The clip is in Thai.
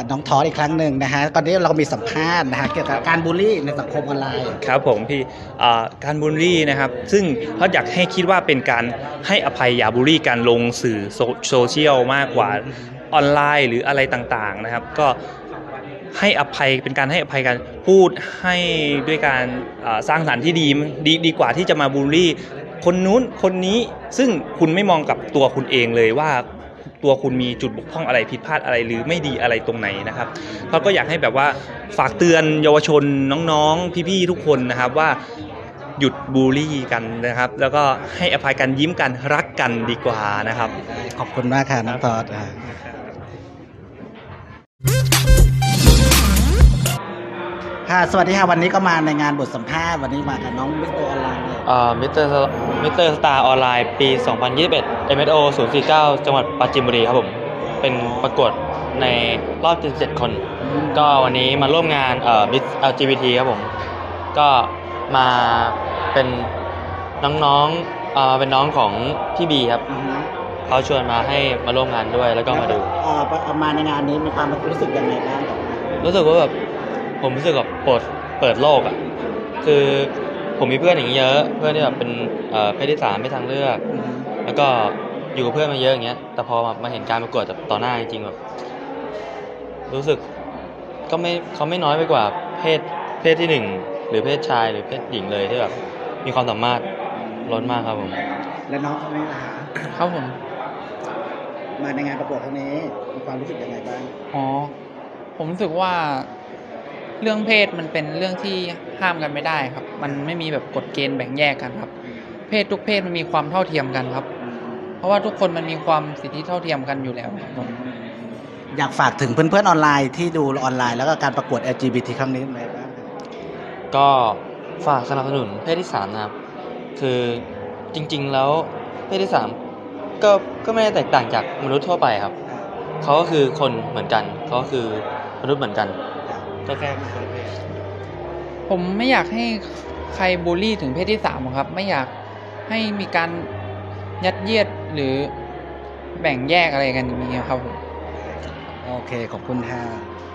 น้องทอสอีกครั้งหนึ่งนะฮะตอนนี้เรามีสัมภาษณ์นะฮะเกี่ยวกับการบูลลี่ในสังคมออนไลน์ครับผมพี่การบูลลี่นะครับซึ่งเขาอยากให้คิดว่าเป็นการให้อภัยอย่าบูลลี่การลงสื่อโซเชียลมากกว่าออนไลน์หรืออะไรต่างๆนะครับก็ให้อภัยเป็นการให้อภัยกันพูดให้ด้วยการสร้างสรรค์ที่ดีกว่าที่จะมาบูลลี่คนนู้นคนนี้ซึ่งคุณไม่มองกับตัวคุณเองเลยว่าตัวคุณมีจุดบกพร่องอะไรผิดพลาดอะไรหรือไม่ดีอะไรตรงไหนนะครับเขาก็อยากให้แบบว่าฝากเตือนเยาวชนน้องๆพี่ๆทุกคนนะครับว่าหยุดบูลลี่กันนะครับแล้วก็ให้อภัยกันยิ้มกันรักกันดีกว่านะครับขอบคุณมากค่ะน้องทอสค่ะสวัสดีค่ะวันนี้ก็มาในงานบทสัมภาษณ์วันนี้มากับน้องมิสเตอร์ออนไลน์เลยมิสเตอร์สตาร์ออนไลน์ปี 2021 MSO 049 จังหวัดปราจีนบุรีครับผมเป็นประกวดในรอบ77 คนก็วันนี้มาร่วมงานMiss LGBT ครับผมก็มาเป็นน้องๆเป็นน้องของพี่บีครับเขาชวนมาให้มาร่วมงานด้วยแล้วก็มาดูมาในงานนี้มีความรู้สึกยังไงบ้างรู้สึกว่าแบบผมรู้สึกแบบเปิดโลกอ่ะคือผมมีเพื่อนอย่างนี้เยอะเพื่อนที่แบบเป็นเพศที่3ไม่ทางเลือกแล้วก็อยู่กับเพื่อนมาเยอะอย่างเงี้ยแต่พอมาเห็นการประกวดต่อหน้าจริงๆแบบรู้สึกก็เขาไม่น้อยไปกว่าเพศที่1หรือเพศชายหรือเพศหญิงเลยที่แบบมีความสามารถล้นมากครับผมและน้องคนนี้ล่ะครับผมมาในงานประกวดครั้งนี้มีความรู้สึกยังไงบ้างผมรู้สึกว่าเรื่องเพศมันเป็นเรื่องที่ห้ามกันไม่ได้ครับมันไม่มีแบบกฎเกณฑ์แบ่งแยกกันครับเพศทุกเพศมันมีความเท่าเทียมกันครับเพราะว่าทุกคนมันมีความสิทธิเท่าเทียมกันอยู่แล้วครับอยากฝากถึงเพื่อนๆออนไลน์ที่ดูออนไลน์แล้วก็การประกวด LGBT ครั้งนี้ไหมบ้างก็ฝากสนับสนุนเพศที่3นะครับคือจริงๆแล้วเพศที่3ก็ไม่ได้แตกต่างจากมนุษย์ทั่วไปครับเขาก็คือคนเหมือนกันเขาก็คือมนุษย์เหมือนกันก็แค่ผมไม่อยากให้ใครบูลลี่ถึงเพศที่3ครับไม่อยากให้มีการยัดเยียดหรือแบ่งแยกอะไรกันอย่างนี้ครับผมโอเคขอบคุณค่ะ